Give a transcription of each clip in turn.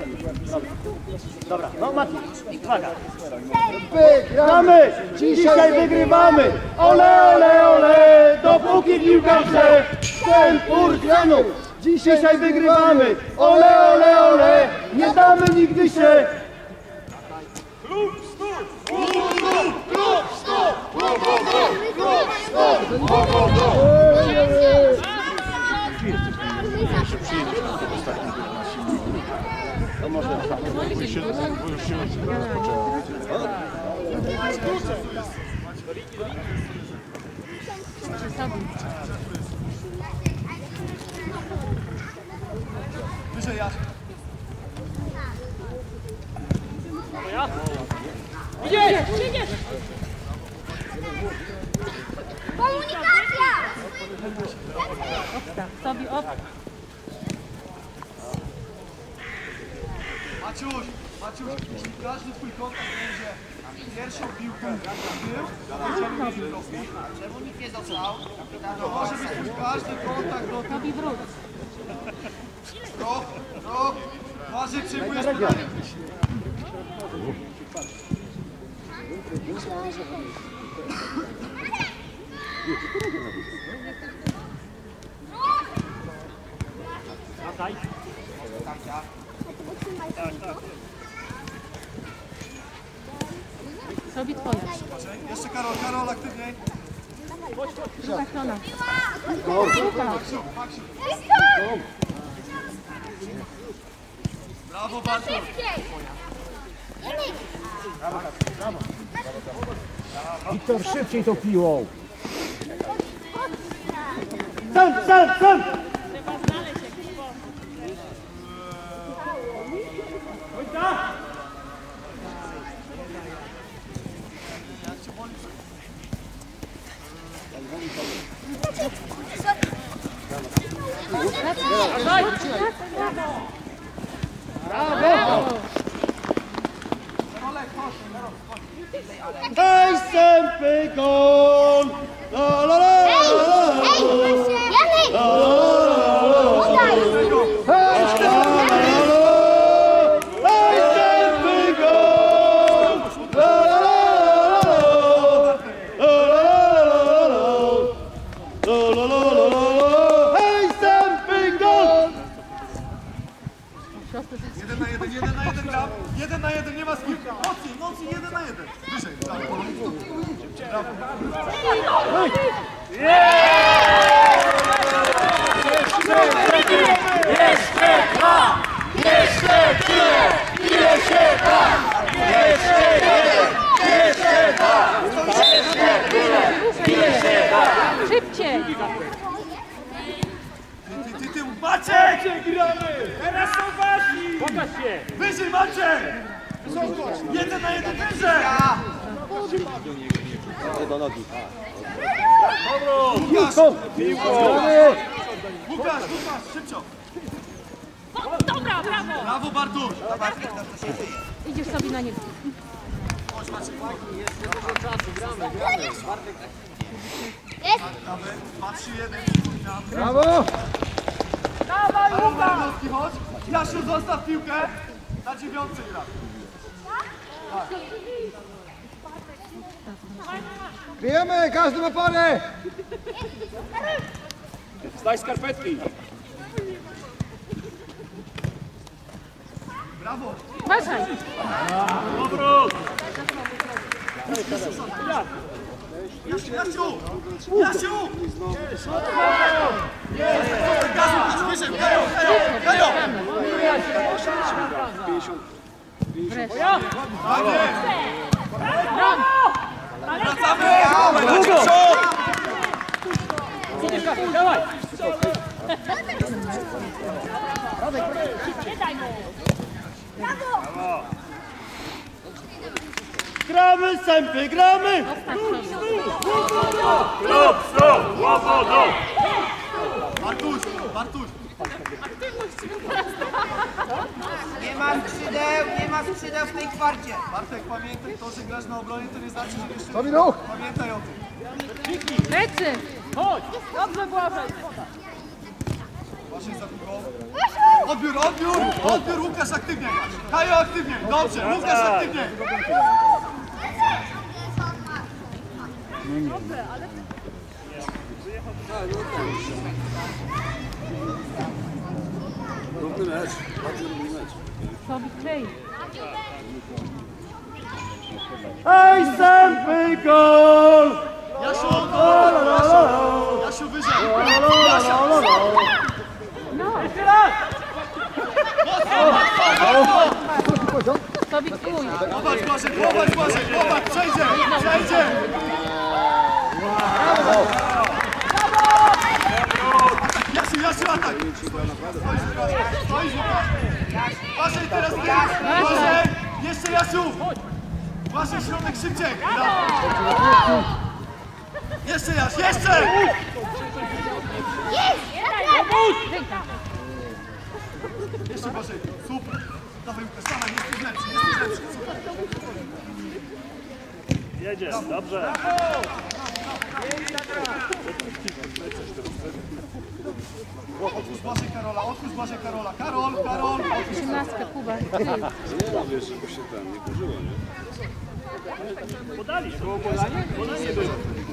Dobra, no Mati, uwaga. Wygramy! Dzisiaj wygrywamy! Ole, ole, ole! Dopóki piłka grze, ten Furtianu! Dzisiaj wygrywamy! Ole, ole, ole! Nie damy nigdy się! Klub stóp! Klub stóp! To może Już się rozpoczęło. Wyżej Jaś. Idziesz! Komunikacja! Sobie op. Maciuś, jeśli każdy twój kontakt będzie pierwszą piłką był, to będziemy mieli rozwój. Czemu nikt nie został? To może być twój każdy kontakt do Sobie wróć. Ruch! Uważaj, przyjmujesz podanie. Sobie twoja. Jeszcze Karol, aktywniej. Druga strona. Brawo, Bartosz. Wiktor, szybciej tą piłą! Sam! Brawo! Hej, Sępy, gol! La, la, la, la, la, la. Janek! Podaj! Hej, Sępy, gol! La, la, la, la, la. Hej, Sępy, gol! 1 na 1 gram. 1 na 1, nie ma skip. Mocniej, 1 na 1. Wyżej, brawo. Jeszcze dwa! Jeszcze tyle! Ile się da! Jeszcze jeden! Jeszcze dwa! Jeszcze tyle! Ile się da! Szybciej! Ty, Maciek! Gramy! Teraz są wasi! Pokaż się! Wyżej, Maciek! 1 na 1, wyżej! Do nogi. Łukasz, szybcio! Dobra, brawo! Brawo, Bartusz! Idziesz sobie na niego. Chodź, Maciek. Jest! 2-3-1, Brawo! Dawaj, Łukasz! Chodź! Jasiu, zostaw piłkę! Na 9 gra. Kryjemy! Każdy ma parę! Zdaj skarpetki! Brawo! Uważaj! Powrót! Jasiu! Gazu, wyżej! Gajo! Wracamy! Dawaj! Gramy, Sępy, gramy! Klub stóp! Łowodą! Bartuś! Nie ma skrzydeł w tej kwarcie. Bartek, pamiętaj, to, że grasz na obronie, to nie znaczy, że jeszcze... Robi ruch! Pamiętaj o tym. Lecy! Chodź! Dobrze, Błażej! Masz jest za długo. Odbiór, Łukasz aktywnie. Kajo aktywnie, dobrze, Łukasz aktywnie. Równy mecz, bardzo równy mecz. Sobie czyj. Hej, Sępy, gol! Jasiu, Jasiu wyżej. Sobie twój. Popatrz Błażej, przejdzie. Jasiu, atak. Stoisz, Łukasz. Błażej, teraz ty. Błażej, jeszcze Jasiu. Błażej, środek szybciej. Jeszcze Jaś, jeszcze. Jeszcze Błażej, super. Dawaj Łukasz, dawaj, jesteś lepszy. Jedziesz, dobrze. Otwórz Błażej Karola. Karol. 18, Kuba. Ty. Wiesz, żeby się tam nie kurzyło, nie? Podali, było podanie? Podanie było.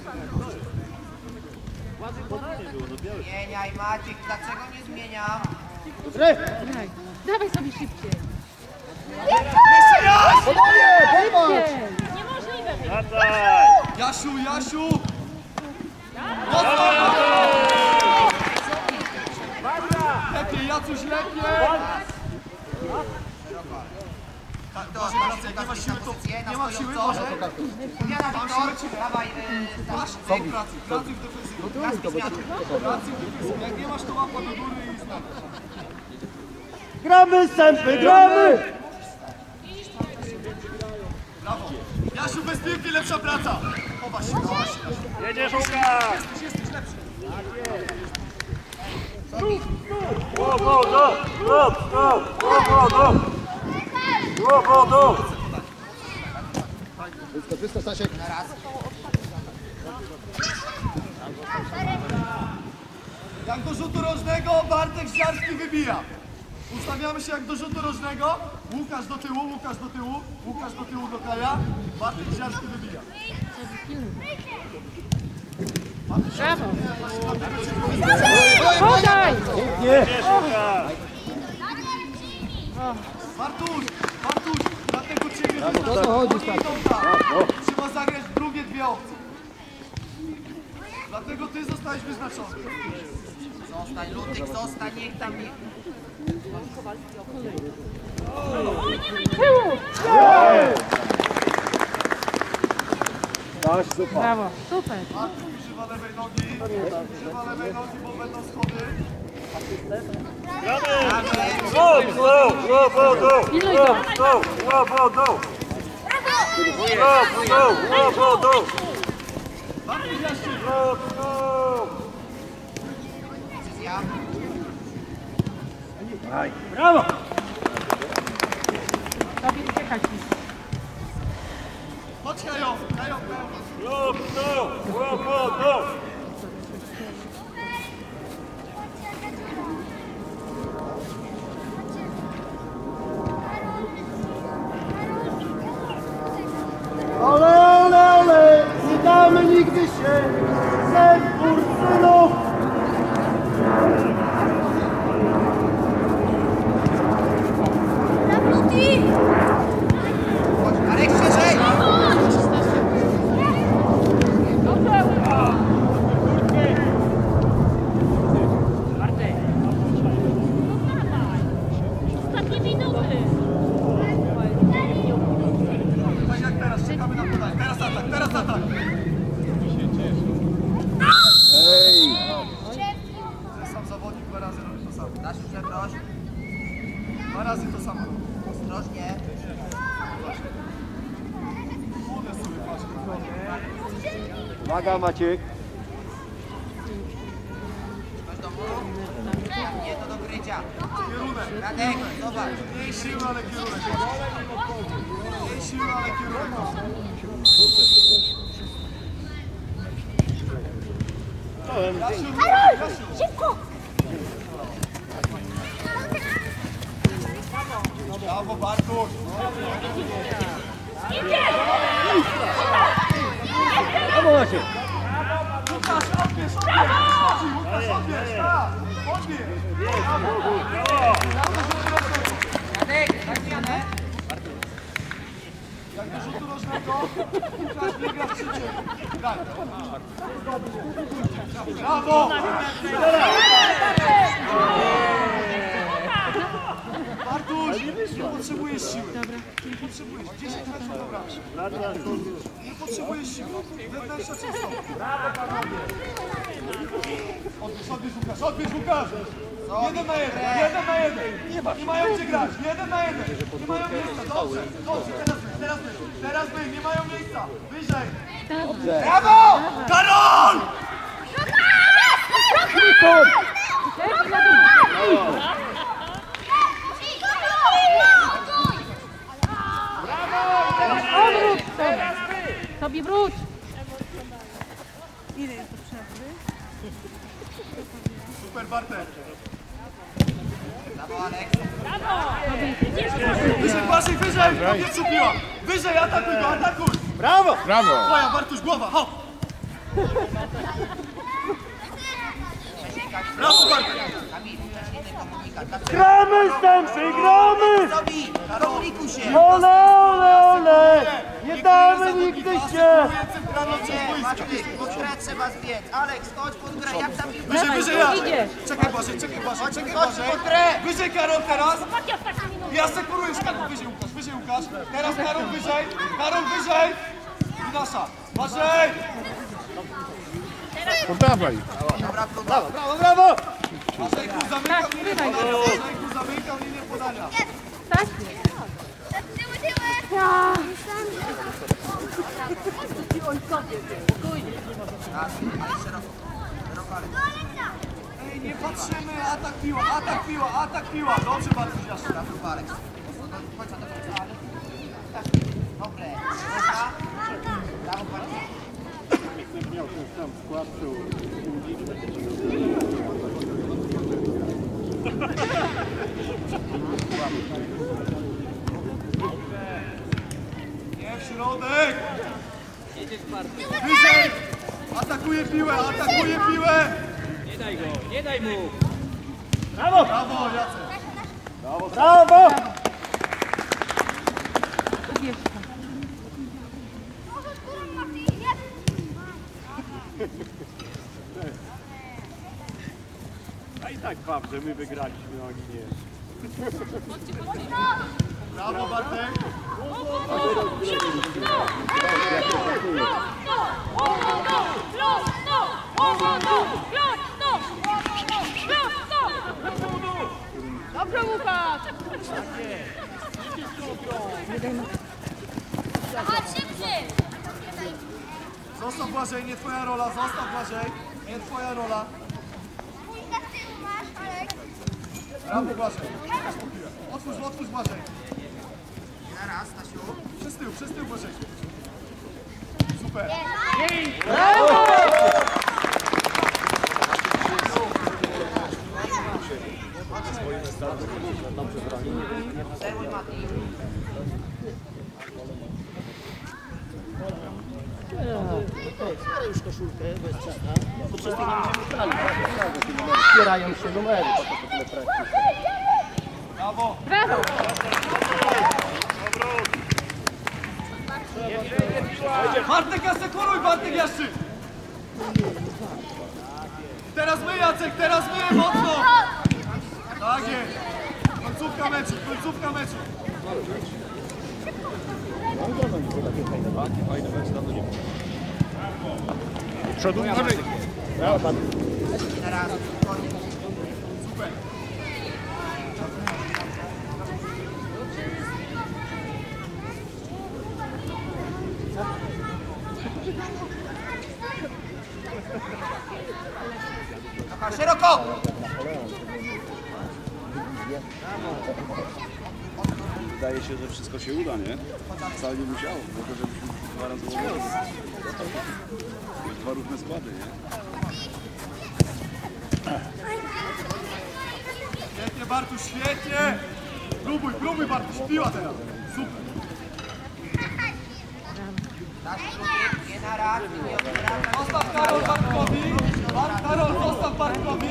Zmieniaj Maciek, dlaczego nie zmieniam? Dobrze? Daj. Dawaj sobie szybciej. Jeszcze Jaś! Szybciej. Wracaj! Jasiu! Lepiej, Jacuś, lepiej! Tak, nie ma siły, to nie ma siły, może? Powiadam Wiktor, dawaj, Masz pracy w defensywie. Pracy w defensywie. Jak nie masz, to łapa do góry i znaleźć. Gramy, Sępy, gramy! Brawo. Jasiu, bez piłki lepsza praca. Chowa się. Jedziesz, Łukasz! Jesteś lepszy. Łowodo! Wystaw, Stasiek. Jak do rzutu rożnego Bartek Żarski wybija. Ustawiamy się jak do rzutu rożnego. Łukasz do tyłu do Kaja. Bartek Żarski wybija. Brawo. Podaj. Jedziesz, Łukasz! Bartuś, dlatego ciebie O co chodzi, Stasiek? trzeba zagrać drugie dwie opcje. Dlatego ty zostałeś wyznaczony. zostań, Lutyk, zostań, niech tam nie... Staś, super. Brawo. Super. Używa lewej nogi, bo będą schody. Pilnuj go. Decyzja. Brawo! Sobie uciekać. Chodź Kajo. Ole, nie damy nigdy się, Sępur synów! Marek, szerzej! Ostatnie minuty. Tak jak teraz, czekamy na podanie. Teraz atak. Ten sam zawodnik 2 razy robi to samo. Dasz już zaproś. 2 razy to samo. Ostrożnie. Kurde sobie, patrz. Uwaga, Maciek. Masz do muru? Nie, to do grycia. Kierunek. Radek, zobacz. Mniej siły, ale kierunek. Mniej siły, ale kierunek. Jasiu, Szybko! Brawo, Bartuś! Brawo, Maciek! Łukasz, odbierz! Łukasz, odbierz! Tak! Odbierz! Jak do rzutu rożnego, Łukasz biega w krzycie. Graj. Brawo! Bartuś, nie potrzebujesz siły. Nie potrzebujesz. 10 meczów dobra. Nie potrzebujesz siły. Wewnętrzna czysto. Odbierz Łukasz, odbierz Łukasz! 1 na 1, 1 na 1. Nie mają gdzie grać, 1 na 1. Nie mają miejsca, dobrze, dobrze, teraz wy, nie mają miejsca. Wyżej. Brawo! Karol! Tobie wróć! Super, Bartek. Brawo, Aleks. Wyżej, Błaszek, wyżej! Powietrzu piła! Wyżej, atakuj go, atakuj! Brawo! Brawo! Twoja, Bartuś, głowa, hop! Brawo, Bartek! Kamil, wcześniej komunikat. Dlaczego? Gramy Stępy, gramy! Zrobi! Komunikuj się! Ole, ole, ole! Nie damy nigdy się! Nie, Maciej, pod grę trzeba zbiec. Aleks, chodź pod grę, jak tam piłka? Wyżej, wyżej, ja! Idziesz. Czekaj, Błaszek, czekaj, Błaszek, czekaj, Chodź Błaszek! pod grę! Wyżej, Karol, teraz! Ja sekurujesz, Karol, wyżej, Łukasz! Teraz Karol, wyżej! Karol, wyżej! I nasza! Błaszek! Podawaj! Dobra, próba. Brawo, brawo! Błaszejku, zamykam linię podania! Błaszejku, zamykam linię podania! Tak? Ej, nie patrzymy! Atak piła, atak piła, atak piła! Dobrze, Bartuś, Jaszczur. Dobra, próba, Aleks. Do końca, do końca. Tak. Dobre. Dobra. Brawo, Bartek. Miał ten sam skład, Nie w środek! Wyżej! Atakuje piłę, atakuje piłę! Nie daj mu! Brawo! Brawo, Jacek! Brawo! A i tak wam, że my wygraliśmy, a oni nie. Brawo, Bartek! Dobrze, Łukasz! Zostaw Błażej, nie twoja rola, zostaw Błażej! Nie twoja rola! Brawo, Błażej! Otwórz Błażej! Teraz, Stasiu. Przez tył Błażej! Super! Obserwuj, Mati. Już koszulkę, bo jest czysta. Bo przez tego nie będziemy grali. Wspierają się numery, po to tyle praktyki. Brawo! Brawo! Bartek, asekuruj, Bartek Jaszczyk! Teraz my, Jacek, teraz my, mocno! Tak jest! Końcówka meczu! Przodu, Teraz, koniec. Super! Dobra, szeroko! Wydaje się, że wszystko się uda, nie? Wcale nie musiało, tylko żebyśmy 2 razy łowili. Dwa różne składy, nie? Świetnie, Bartuś, świetnie! Próbuj Bartuś, piła teraz. Super. Dasz drugi, nie na raz, nie odwracaj. Zostaw Karol Bartkowi. Karol, zostaw Bartkowi.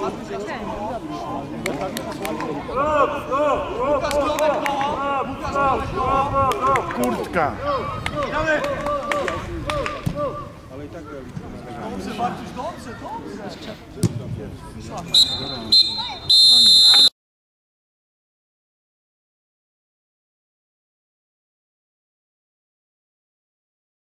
Łukasz Klonek koło. Łukasz Klonek koło. Kurtka. Janek. Dobrze Bartuś, dobrze.